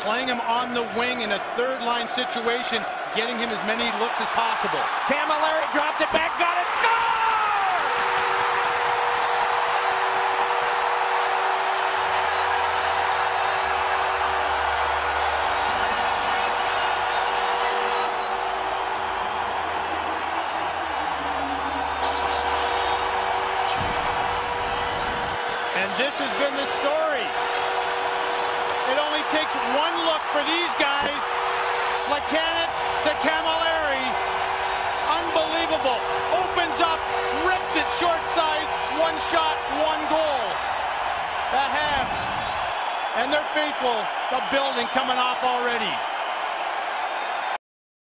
playing him on the wing in a third-line situation, getting him as many looks as possible. Cammalleri dropped it back, got it, score! And this has been the story. It only takes one look for these guys. Plekanec to Cammalleri. Unbelievable. Opens up, rips it short side. One shot, one goal. The Habs and their faithful, the building coming off already.